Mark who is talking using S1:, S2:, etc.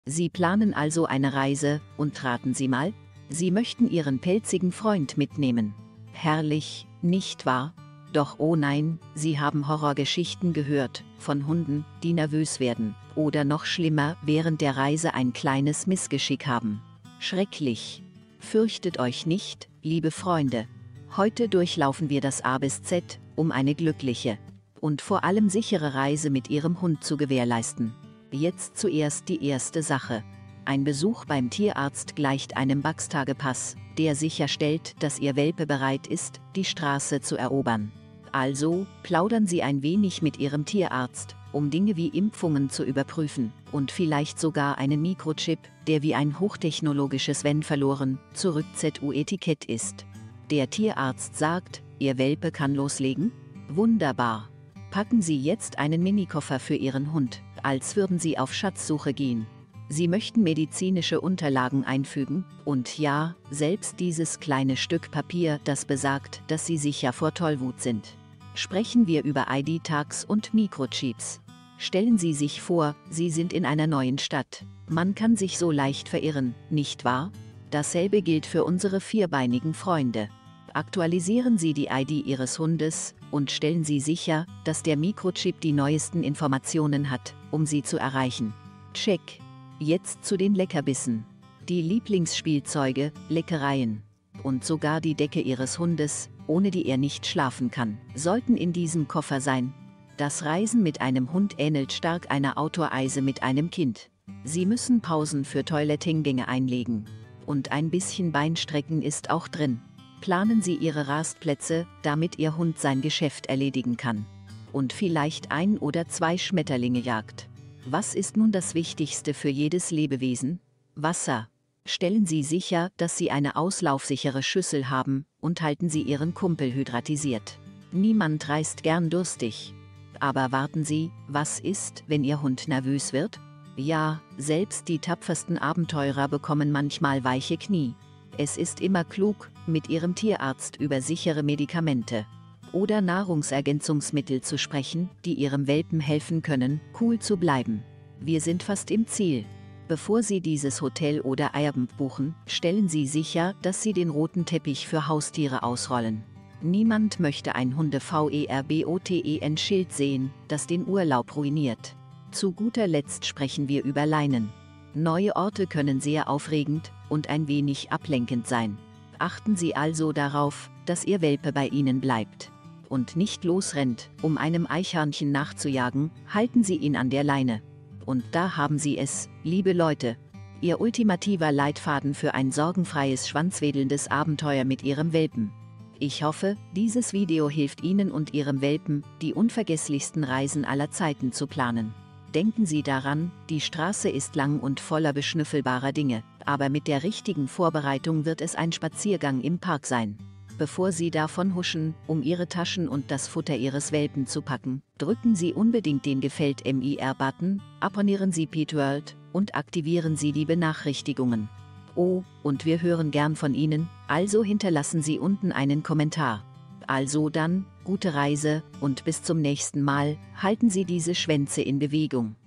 S1: Sie planen also eine Reise, und raten Sie mal? Sie möchten Ihren pelzigen Freund mitnehmen. Herrlich, nicht wahr? Doch oh nein, Sie haben Horrorgeschichten gehört, von Hunden, die nervös werden, oder noch schlimmer, während der Reise ein kleines Missgeschick haben. Schrecklich. Fürchtet euch nicht, liebe Freunde. Heute durchlaufen wir das A bis Z, um eine glückliche und vor allem sichere Reise mit Ihrem Hund zu gewährleisten. Jetzt zuerst die erste Sache. Ein Besuch beim Tierarzt gleicht einem Bugs-Tagepass, der sicherstellt, dass Ihr Welpe bereit ist, die Straße zu erobern. Also, plaudern Sie ein wenig mit Ihrem Tierarzt, um Dinge wie Impfungen zu überprüfen und vielleicht sogar einen Mikrochip, der wie ein hochtechnologisches Wenn verloren, zurück ZU-Etikett ist. Der Tierarzt sagt, Ihr Welpe kann loslegen? Wunderbar. Packen Sie jetzt einen Minikoffer für Ihren Hund, als würden Sie auf Schatzsuche gehen. Sie möchten medizinische Unterlagen einfügen, und ja, selbst dieses kleine Stück Papier, das besagt, dass Sie sicher vor Tollwut sind. Sprechen wir über ID-Tags und Mikrochips. Stellen Sie sich vor, Sie sind in einer neuen Stadt. Man kann sich so leicht verirren, nicht wahr? Dasselbe gilt für unsere vierbeinigen Freunde. Aktualisieren Sie die ID Ihres Hundes und stellen Sie sicher, dass der Mikrochip die neuesten Informationen hat, um Sie zu erreichen. Check. Jetzt zu den Leckerbissen. Die Lieblingsspielzeuge, Leckereien und sogar die Decke Ihres Hundes, ohne die er nicht schlafen kann, sollten in diesem Koffer sein. Das Reisen mit einem Hund ähnelt stark einer Outdoor-Reise mit einem Kind. Sie müssen Pausen für Toilettingänge einlegen. Und ein bisschen Beinstrecken ist auch drin. Planen Sie Ihre Rastplätze, damit Ihr Hund sein Geschäft erledigen kann. Und vielleicht 1 oder 2 Schmetterlinge jagt. Was ist nun das Wichtigste für jedes Lebewesen? Wasser. Stellen Sie sicher, dass Sie eine auslaufsichere Schüssel haben und halten Sie Ihren Kumpel hydratisiert. Niemand reist gern durstig. Aber warten Sie, was ist, wenn Ihr Hund nervös wird? Ja, selbst die tapfersten Abenteurer bekommen manchmal weiche Knie. Es ist immer klug, mit Ihrem Tierarzt über sichere Medikamente oder Nahrungsergänzungsmittel zu sprechen, die Ihrem Welpen helfen können, cool zu bleiben. Wir sind fast im Ziel. Bevor Sie dieses Hotel oder Airbnb buchen, stellen Sie sicher, dass Sie den roten Teppich für Haustiere ausrollen. Niemand möchte ein Hunde-Verboten-Schild sehen, das den Urlaub ruiniert. Zu guter Letzt sprechen wir über Leinen. Neue Orte können sehr aufregend und ein wenig ablenkend sein. Achten Sie also darauf, dass Ihr Welpe bei Ihnen bleibt und nicht losrennt, um einem Eichhörnchen nachzujagen. Halten Sie ihn an der Leine. Und da haben Sie es, liebe Leute. Ihr ultimativer Leitfaden für ein sorgenfreies, schwanzwedelndes Abenteuer mit Ihrem Welpen. Ich hoffe, dieses Video hilft Ihnen und Ihrem Welpen, die unvergesslichsten Reisen aller Zeiten zu planen. Denken Sie daran, die Straße ist lang und voller beschnüffelbarer Dinge, aber mit der richtigen Vorbereitung wird es ein Spaziergang im Park sein. Bevor Sie davon huschen, um Ihre Taschen und das Futter Ihres Welpen zu packen, drücken Sie unbedingt den Gefällt mir-Button, abonnieren Sie Pet World und aktivieren Sie die Benachrichtigungen. Oh, und wir hören gern von Ihnen, also hinterlassen Sie unten einen Kommentar. Also dann, gute Reise und bis zum nächsten Mal, halten Sie diese Schwänze in Bewegung.